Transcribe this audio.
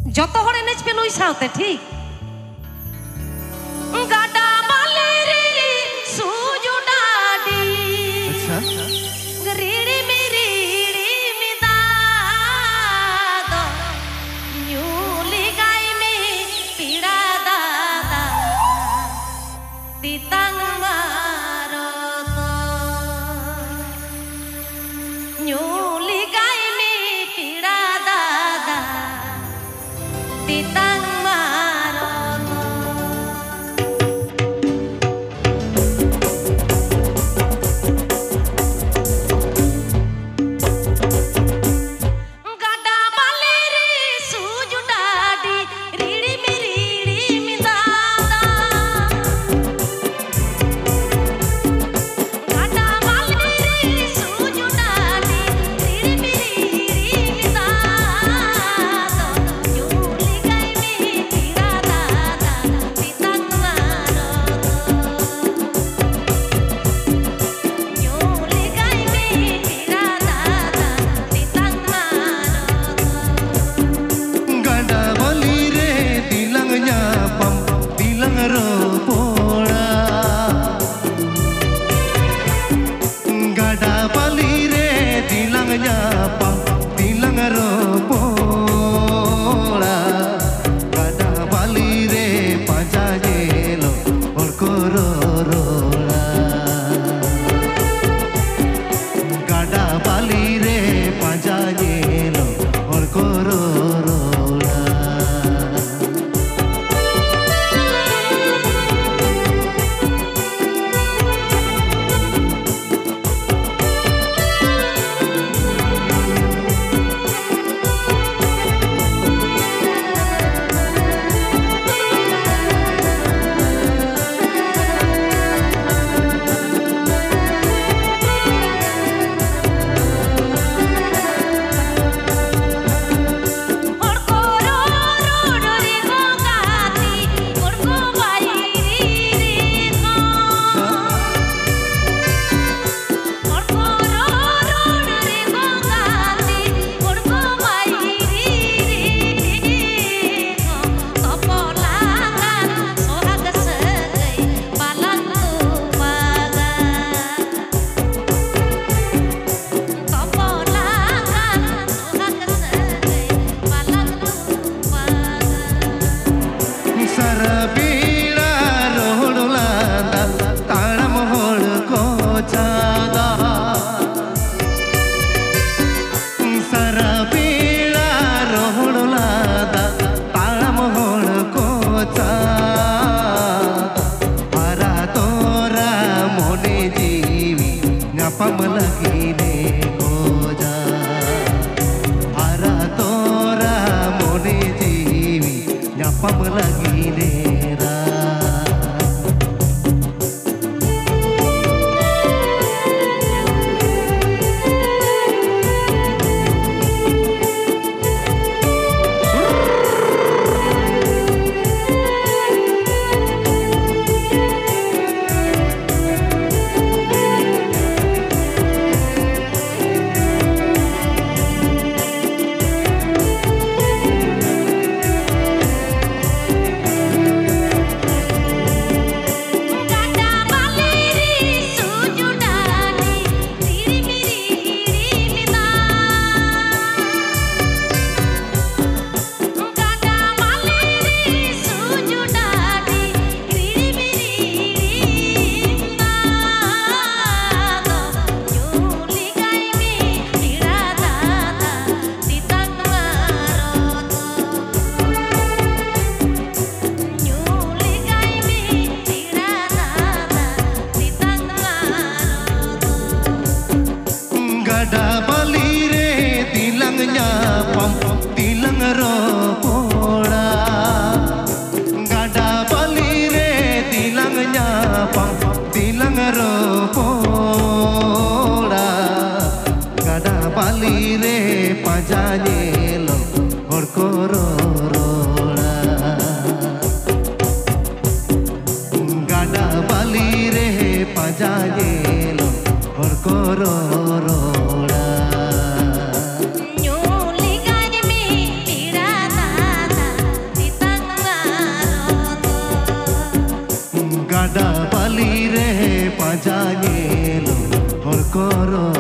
যত হড় এনেজ পেল ওই সাথে ঠিক গাডা বালে রে সুজু ডাডি আচ্ছা রিড়ি মিরিড়ি মিদা দো ন্যুলি গাই মে পিড়া দাদা তিতাং মারো তো ন্যুলি গাই মে পিড়া দাদা তিতাং মারো গাডা বালে রে সুজু ডাডি রিড়ি মিরিড়ি মিদা গাডা বালে রে সুজু ডাডি রিড়ি মিরিড়ি মিদা ঝুলি গাই মে পিড়া দাদা তিতাং মারো ঝুলি গাই মে পিড়া দাদা তিতাং মারো gada bali re tilang nyapam tilang ropola gada bali re tilang nyapam tilang ropola gada bali re pajajelo orkororola gada bali re pajajelo orkororola Pajajelo orkororola न्यूली गाय में पीड़ा दादा bajaye lo hor koro